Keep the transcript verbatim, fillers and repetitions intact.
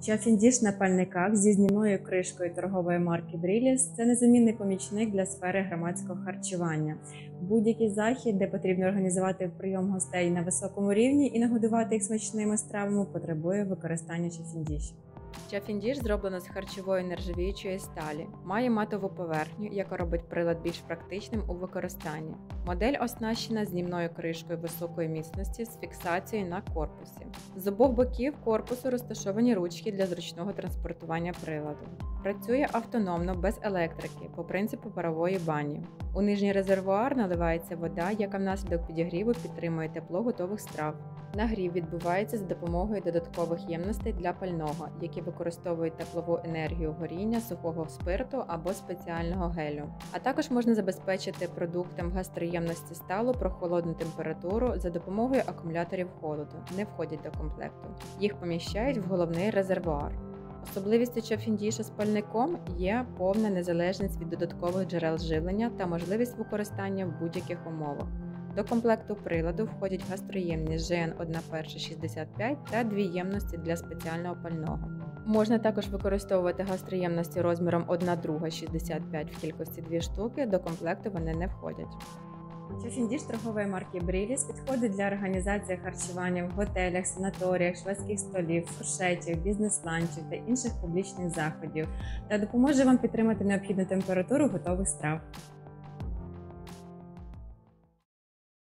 Чафіндіш на пальниках зі знімною кришкою торгової марки Бріліс – це незамінний помічник для сфери громадського харчування. Будь-який захід, де потрібно організувати прийом гостей на високому рівні і нагодувати їх смачними стравами, потребує використання чафіндішу. Чафіндіш зроблено з харчової нержавіючої сталі, має матову поверхню, яка робить прилад більш практичним у використанні. Модель оснащена знімною кришкою високої міцності з фіксацією на корпусі. З обох боків корпусу розташовані ручки для зручного транспортування приладу. Працює автономно, без електрики, по принципу парової бані. У нижній резервуар наливається вода, яка внаслідок підігріву підтримує тепло готових страв. Нагрів відбувається за допомогою додаткових ємностей для пального, які використовують теплову енергію горіння сухого спирту або спеціального гелю. А також можна забезпечити продуктам гастроємності сталу прохолодну температуру за допомогою акумуляторів холоду, не входять до комплекту. Їх поміщають в головний резервуар. Особливістю чафіндіша з пальником є повна незалежність від додаткових джерел живлення та можливість використання в будь-яких умовах. До комплекту приладу входять гастроємність жі ен одна перша шістдесят п'ять та дві ємності для спеціального пального. Можна також використовувати гастроємності розміром одна друга шістдесят п'ять в кількості дві штуки, до комплекту вони не входять. Чафіндіш торгової марки Бріліс підходить для організації харчування в готелях, санаторіях, шведських столів, фуршетів, бізнес-ланчів та інших публічних заходів та допоможе вам підтримати необхідну температуру готових страв.